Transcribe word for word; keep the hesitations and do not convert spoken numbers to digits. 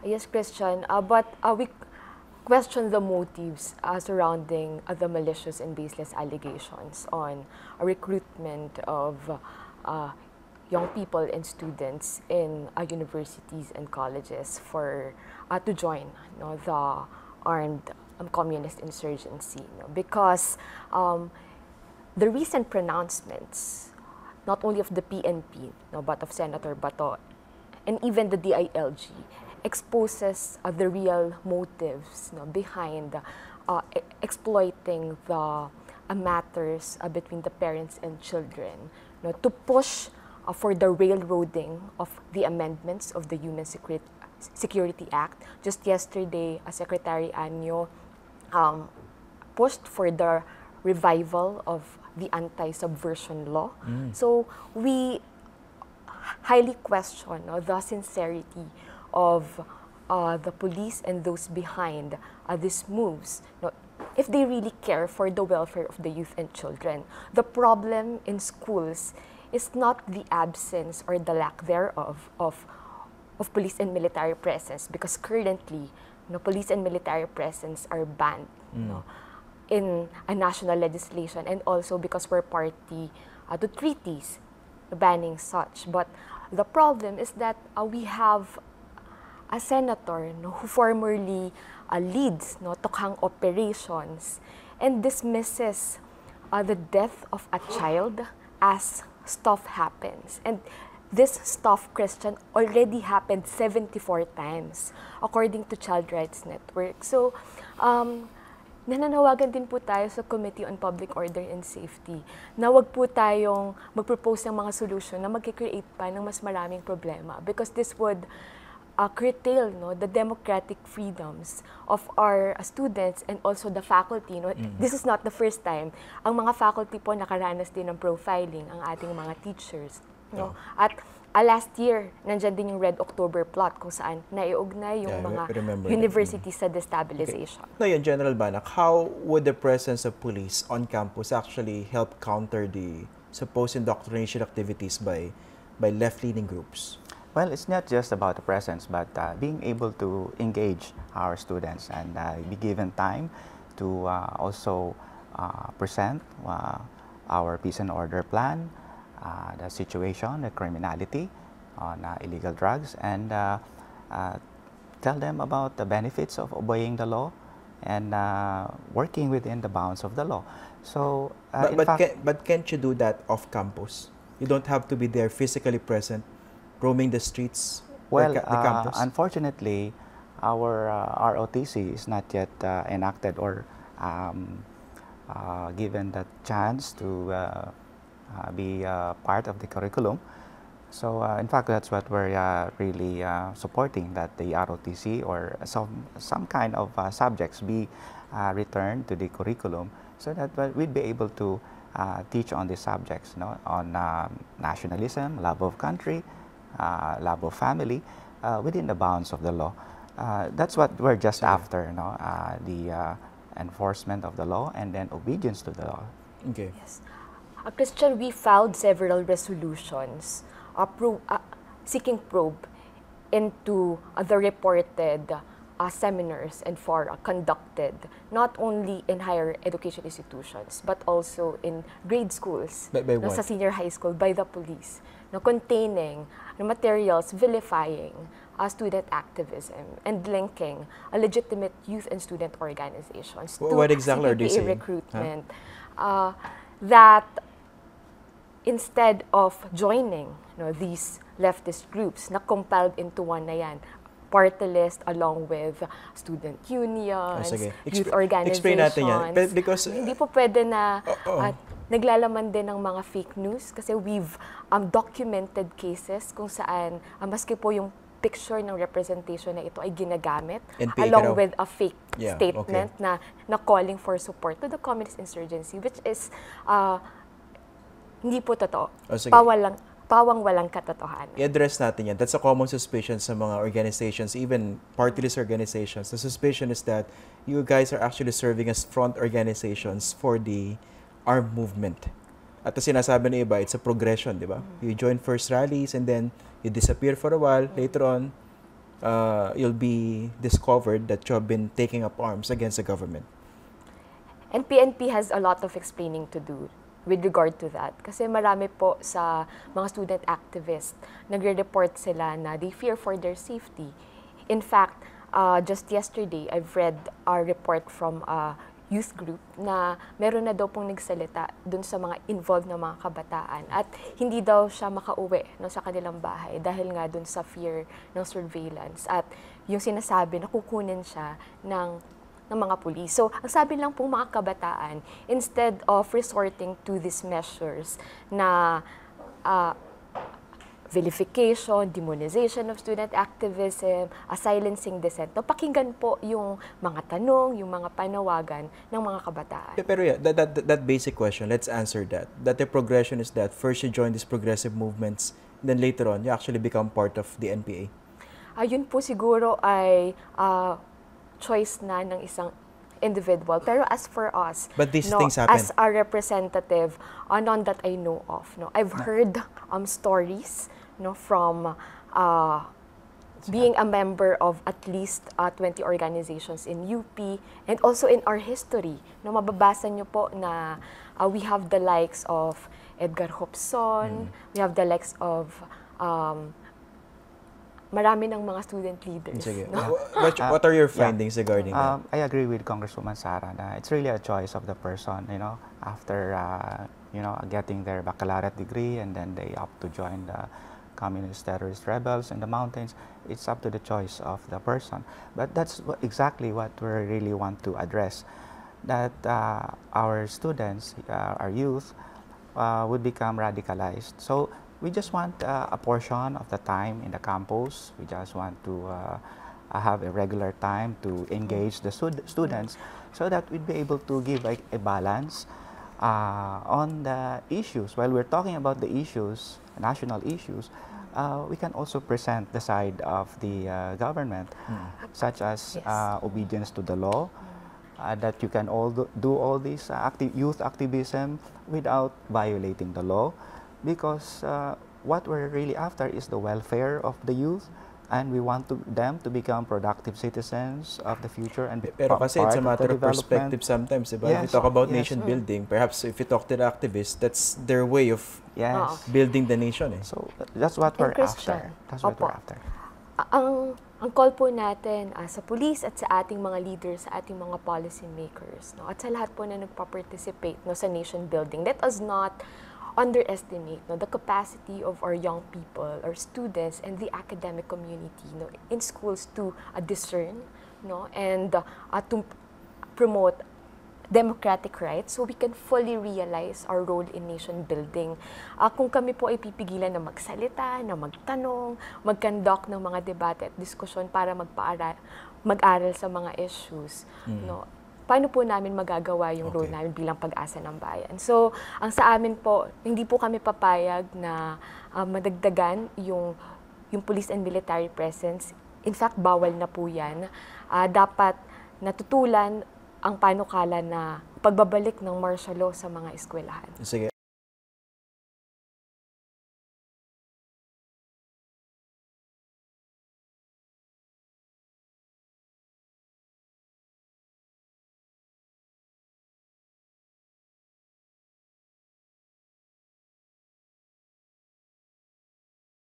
Yes, Christian, uh, but uh, we question the motives uh, surrounding uh, the malicious and baseless allegations on a recruitment of uh, young people and students in uh, universities and colleges for uh, to join you know, the armed um, communist insurgency. You know, because um, the recent pronouncements, not only of the P N P, no, but of Senator Bato, and even the D I L G, exposes uh, the real motives no, behind uh, e exploiting the uh, matters uh, between the parents and children no, to push uh, for the railroading of the amendments of the Human Security, Security Act. Just yesterday, uh, Secretary Anyo um, pushed for the revival of the anti-subversion law. Mm. So we highly question no, the sincerity of uh, the police and those behind uh, these moves. No, if they really care for the welfare of the youth and children. The problem in schools is not the absence or the lack thereof of, of police and military presence, because currently no, police and military presence are banned. Mm. No, in a national legislation, and also because we're party uh, to treaties banning such. But the problem is that uh, we have a senator no, who formerly uh, leads no, Tokhang operations and dismisses uh, the death of a child as stuff happens. And this stuff, Christian, already happened seventy-four times, according to Child Rights Network. So, um, nananawagan din po tayo sa Committee on Public Order and Safety na wag po tayong mag-propose ng mga solution na mag-create pa ng mas maraming problema, because this would uh, curtail no, the democratic freedoms of our uh, students and also the faculty. No? Mm-hmm. This is not the first time. Ang mga faculty po nakaranas din ng profiling ang ating mga teachers. No? Oh. At Uh, last year, nandyan din yung Red October plot kung saan naiugnay yung yeah, mga universities mm. sa destabilization. Okay. No, yun, General Banak, how would the presence of police on campus actually help counter the supposed indoctrination activities by, by left-leaning groups? Well, it's not just about the presence, but uh, being able to engage our students and uh, be given time to uh, also uh, present uh, our peace and order plan, Uh, the situation, the criminality on uh, illegal drugs, and uh, uh, tell them about the benefits of obeying the law and uh, working within the bounds of the law. So, but, uh, in but, fact, can, but can't you do that off campus? You don't have to be there physically present, roaming the streets, well, the, the uh, campus? unfortunately, our uh, R O T C is not yet uh, enacted or um, uh, given the chance to uh, Uh, be uh, part of the curriculum. So uh, in fact, that's what we're uh, really uh, supporting, that the R O T C or some, some kind of uh, subjects be uh, returned to the curriculum, so that we'd be able to uh, teach on these subjects, you know, on um, nationalism, love of country, uh, love of family, uh, within the bounds of the law. Uh, that's what we're just Sorry. after, you know, uh, the uh, enforcement of the law and then obedience to the law. Okay. Yes. Uh, Christian, we filed several resolutions uh, pro uh, seeking probe into uh, the reported uh, seminars and fora conducted not only in higher education institutions but also in grade schools, by, by no, sa senior high school, by the police, no, containing no, materials vilifying uh, student activism and linking uh, legitimate youth and student organizations what, to what exactly are they saying? recruitment. Huh? Uh, that instead of joining you know, these leftist groups na compiled into one na yan, party list along with student unions, oh, youth organizations. Explain natin yan. Because, uh, hindi po pwede na uh, uh, uh, naglalaman din ng mga fake news, kasi we've um, documented cases kung saan uh, maski po yung picture ng representation na ito ay ginagamit along with a fake yeah, statement okay. na, na calling for support to the communist insurgency, which is uh, hindi po totoo. Oh, Pawalang, pawang walang katotohanan. I-address natin yan. That's a common suspicion sa mga organizations, even party-list organizations. The suspicion is that you guys are actually serving as front organizations for the armed movement. At the sinasabi ng iba, it's a progression, di ba? Mm-hmm. You join first rallies and then you disappear for a while. Mm-hmm. Later on, uh, you'll be discovered that you have been taking up arms against the government. And P N P has a lot of explaining to do with regard to that. Kasi marami po sa mga student activists, nagre-report sila na they fear for their safety. In fact, uh, just yesterday, I've read a report from a youth group na meron na daw pong nagsalita dun sa mga involved na mga kabataan at hindi daw siya makauwi no, sa kanilang bahay dahil nga dun sa fear ng surveillance at yung sinasabi na kukunin siya ng ng mga pulis. So, ang sabi lang pong mga kabataan, instead of resorting to these measures na uh, vilification, demonization of student activism, uh, silencing dissent, no, pakinggan po yung mga tanong, yung mga panawagan ng mga kabataan. Pero yeah, that, that, that basic question, let's answer that. That the progression is that first you join these progressive movements, then later on, you actually become part of the N P A. Ayun po siguro ay uh, choice na ng isang individual. Pero as for us, but these no, things happen. As a representative, uh, none that I know of. No, I've heard um, stories no, from uh, being a member of at least uh, twenty organizations in U P and also in our history. No, mababasa nyo po na uh, we have the likes of Edgar Hopson, mm. we have the likes of um, marami ng mga student leaders. Sige. No? What, what are your findings yeah. regarding um, that? I agree with Congresswoman Sara na it's really a choice of the person, you know, after, uh, you know, getting their baccalaureate degree and then they opt to join the communist terrorist rebels in the mountains. It's up to the choice of the person. But that's what, exactly what we really want to address, that uh, our students, uh, our youth, uh, would become radicalized. So we just want uh, a portion of the time in the campus. We just want to uh, have a regular time to engage the stud students so that we'd be able to give a, a balance uh, on the issues. While we're talking about the issues, national issues, uh, we can also present the side of the uh, government, mm. such as yes. uh, obedience to the law, uh, that you can all do, do all this uh, acti youth activism without violating the law. Because uh, what we're really after is the welfare of the youth, and we want to, them to become productive citizens of the future and be Pero kasi it's a matter of, of perspective sometimes, diba? Yes. If you talk about yes. nation mm. building, perhaps if you talk to the activists, that's their way of yes. building the nation. Eh. So that's what we're after. That's what Opo. we're after. Ang ang call po natin uh, sa police at sa ating mga leaders, sa ating mga policy makers, no, at sa lahat po na nagpa-participate no, sa nation building, let us not underestimate no, the capacity of our young people, our students, and the academic community no, in schools to uh, discern no, and uh, uh, to promote democratic rights so we can fully realize our role in nation building. Uh, kung kami po ay pipigilan na magsalita, na magtanong, mag-conduct ng mga debate at diskusyon para magpaaral, mag-aral sa mga issues, mm. no, paano po namin magagawa yung okay. role namin bilang pag-asa ng bayan? So, ang sa amin po, hindi po kami papayag na uh, madagdagan yung, yung police and military presence. In fact, bawal na po yan. Uh, dapat natutulan ang panukala na pagbabalik ng martial law sa mga eskwelahan. Sige.